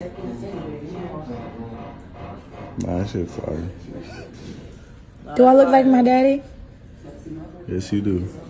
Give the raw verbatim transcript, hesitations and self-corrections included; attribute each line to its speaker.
Speaker 1: Nah, that shit fire.
Speaker 2: Do I look like my daddy?
Speaker 1: Yes, you do.